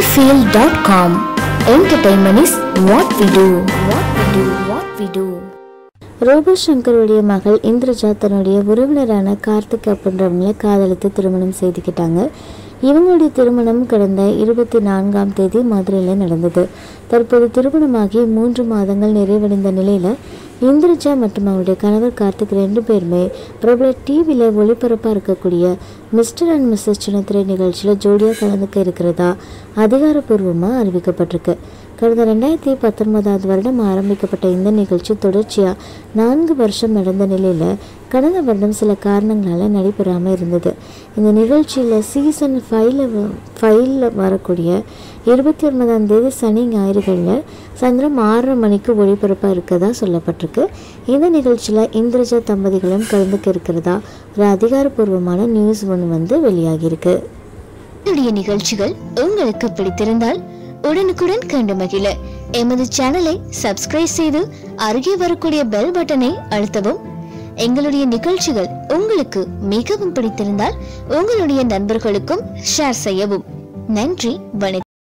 Sunnyfield.com. Entertainment is what we do. What we do. Robo சங்கருடைய மகள் இந்திரஜா தன்னுடைய உறவினரான கார்த்திக் அப்படின்றவங்களை காதலித்து திருமணம் செய்துக்கிட்டாங்க. இவங்களுடைய திருமணம் கடந்த 24ஆம் தேதி மதுரையில் நடந்தது. தற்போது திருமணமாகி 3 மாதங்கள் நிறைவடைந்த நிலையில் இந்திரஜா மற்றும் அவருடைய கணவர் கார்த்திக் 2 பேருமே பிரபல டிவியில் ஒளிபரப்பாக இருக்கக்கூடிய மிஸ்டர் அண்ட் மிஸ்ஸஸ் சின்னத்திரை நிகழ்ச்சியில் ஜோடியாக கலந்துக்க இருக்கிறதா அதிகாரப்பூர்வமாக அறிவிக்கப்பட்டிருக்கு. கடந்த 2019ஆவது வருடம் ஆரம்பிக்கப்பட்ட இந்த நிகழ்ச்சி தொடர்ச்சியாக 4 வருஷம் நடந்த நிலையில் கடந்த வருடம் சில காரணங்களால் நடைபெறாமல் இருந்தது. இந்த நிகழ்ச்சியில் சீசன் 5ல் வரக்கூடிய 29ஆம் தேதி சனி ஞாயிறுகளில் சாயந்தரம் 6:30 மணிக்கு ஒளிபரப்பாக இருக்கதா சொல்லப்பட்டிருக்கு. இந்த நிகழ்ச்சியில் இந்திரஜா தம்பதிகளும் கலந்துக்க இருக்கிறதா ஒரு அதிகாரப்பூர்வமான நியூஸ் ஒன்று வெளியாகியிருக்கு. என்னுடைய நிகழ்ச்சிகள் உங்களுக்கு பிடித்திருந்தால் உடனுக்குடன் கண்டு மகிழ எமது சேனலை சப்ஸ்கிரைப் செய்து அருகே வரக்கூடிய பெல் பட்டனை அழுத்தவும். எங்களுடைய நிகழ்ச்சிகள் உங்களுக்கு மிகவும் பிடித்திருந்தால் உங்களுடைய நண்பர்களுக்கும் ஷேர் செய்யவும். நன்றி, வணக்கம்.